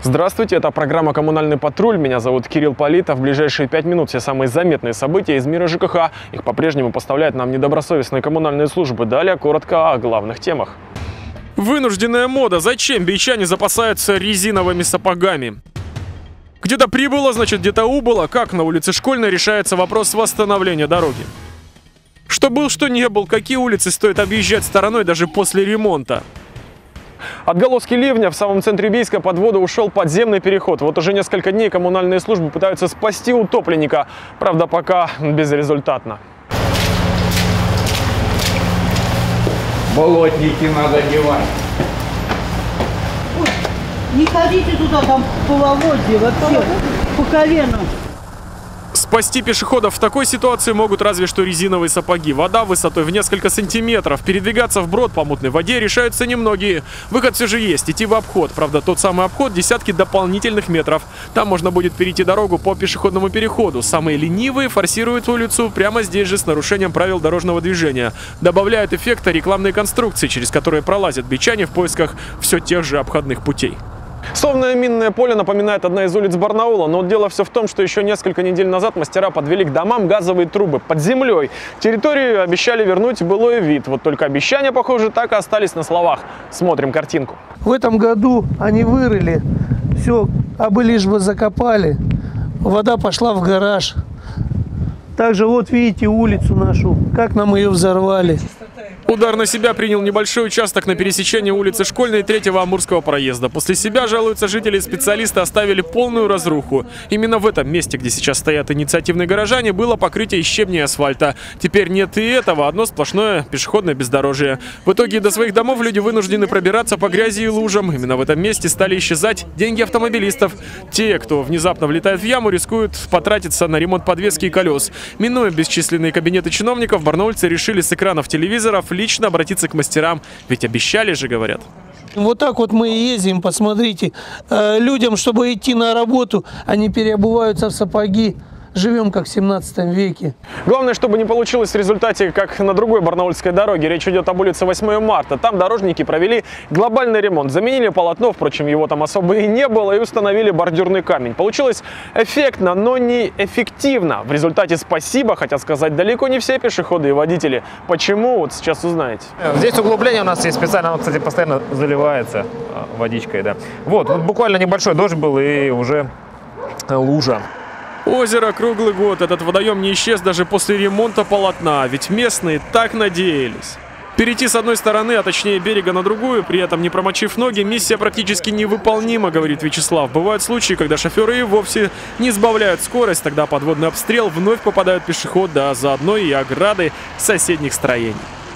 Здравствуйте, это программа «Коммунальный патруль». Меня зовут Кирилл Политов. В ближайшие 5 минут все самые заметные события из мира ЖКХ. Их по-прежнему поставляют нам недобросовестные коммунальные службы. Далее коротко о главных темах. Вынужденная мода. Зачем бичане запасаются резиновыми сапогами? Где-то прибыло, значит где-то убыло. Как на улице Школьной решается вопрос восстановления дороги? Что был, что не был. Какие улицы стоит объезжать стороной даже после ремонта? Отголоски ливня. В самом центре Бийска под воду ушел подземный переход. Вот уже несколько дней коммунальные службы пытаются спасти утопленника. Правда, пока безрезультатно. Болотники надо девать. Ой, не ходите туда, там половодье вообще, по колено. Спасти пешеходов в такой ситуации могут разве что резиновые сапоги. Вода высотой в несколько сантиметров. Передвигаться вброд по мутной воде решаются немногие. Выход все же есть, идти в обход. Правда, тот самый обход десятки дополнительных метров. Там можно будет перейти дорогу по пешеходному переходу. Самые ленивые форсируют улицу прямо здесь же с нарушением правил дорожного движения. Добавляют эффекта рекламные конструкции, через которые пролазят бичане в поисках все тех же обходных путей. Словно минное поле напоминает одна из улиц Барнаула, но дело все в том, что еще несколько недель назад мастера подвели к домам газовые трубы под землей. Территорию обещали вернуть в былой вид, вот только обещания, похоже, так и остались на словах. Смотрим картинку. В этом году они вырыли, все, абы лишь бы закопали, вода пошла в гараж. Также вот видите улицу нашу, как нам ее взорвали. Удар на себя принял небольшой участок на пересечении улицы Школьной и 3-го Амурского проезда. После себя, жалуются жители, специалисты оставили полную разруху. Именно в этом месте, где сейчас стоят инициативные горожане, было покрытие из щебня и асфальта. Теперь нет и этого, одно сплошное пешеходное бездорожье. В итоге до своих домов люди вынуждены пробираться по грязи и лужам. Именно в этом месте стали исчезать деньги автомобилистов. Те, кто внезапно влетает в яму, рискуют потратиться на ремонт подвески и колес. Минуя бесчисленные кабинеты чиновников, барнаульцы решили с экранов телевизоров лично обратиться к мастерам, ведь обещали же, говорят. Вот так вот мы и ездим, посмотрите. Людям, чтобы идти на работу, они переобуваются в сапоги. Живем как в 17 веке. Главное, чтобы не получилось в результате, как на другой барнаульской дороге. Речь идет об улице 8 марта. Там дорожники провели глобальный ремонт. Заменили полотно, впрочем, его там особо и не было, и установили бордюрный камень. Получилось эффектно, но не эффективно. В результате спасибо, хотят сказать далеко не все пешеходы и водители. Почему? Вот сейчас узнаете. Здесь углубление у нас есть специально, оно, кстати, постоянно заливается водичкой. Да. Вот буквально небольшой дождь был и уже лужа. Озеро круглый год. Этот водоем не исчез даже после ремонта полотна, ведь местные так надеялись. Перейти с одной стороны, а точнее берега, на другую, при этом не промочив ноги, миссия практически невыполнима, говорит Вячеслав. Бывают случаи, когда шоферы и вовсе не сбавляют скорость, тогда под водный обстрел вновь попадают пешеходы, а заодно и ограды соседних строений.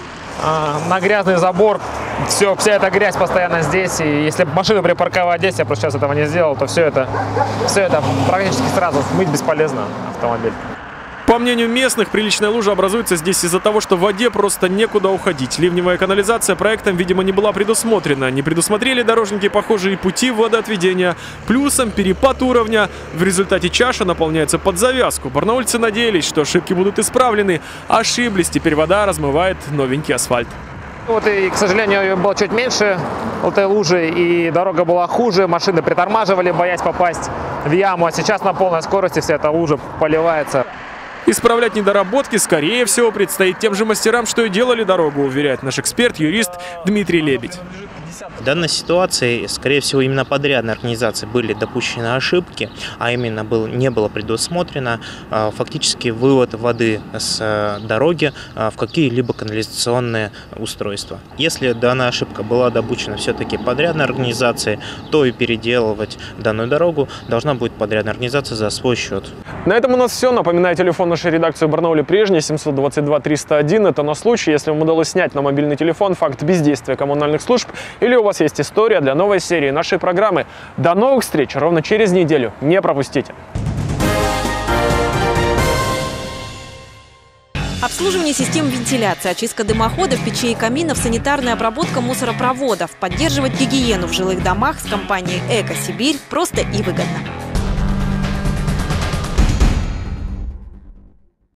На грязный забор, вся эта грязь постоянно здесь, и если машину припарковать здесь, я просто сейчас этого не сделал, то все это практически сразу мыть бесполезно автомобиль. По мнению местных, приличная лужа образуется здесь из-за того, что в воде просто некуда уходить. Ливневая канализация проектом, видимо, не была предусмотрена. Не предусмотрели дорожники похожие пути водоотведения. Плюсом перепад уровня. В результате чаша наполняется под завязку. Барнаульцы надеялись, что ошибки будут исправлены. Ошиблись, теперь вода размывает новенький асфальт. Вот и, к сожалению, было чуть меньше этой лужи, и дорога была хуже, машины притормаживали, боясь попасть в яму. А сейчас на полной скорости вся эта лужа поливается. Исправлять недоработки, скорее всего, предстоит тем же мастерам, что и делали дорогу, уверяет наш эксперт-юрист Дмитрий Лебедь. В данной ситуации, скорее всего, именно подрядной организации были допущены ошибки, а именно не было предусмотрено фактически вывод воды с дороги в какие-либо канализационные устройства. Если данная ошибка была допущена все-таки подрядной организацией, то и переделывать данную дорогу должна будет подрядная организация за свой счет. На этом у нас все. Напоминаю, телефон нашей редакции в Барнауле прежний, 722-301. Это на случай, если вам удалось снять на мобильный телефон факт бездействия коммунальных служб, или у вас есть история для новой серии нашей программы. До новых встреч ровно через неделю. Не пропустите. Обслуживание систем вентиляции, очистка дымоходов, печей и каминов, санитарная обработка мусоропроводов. Поддерживать гигиену в жилых домах с компанией «Эко Сибирь» просто и выгодно.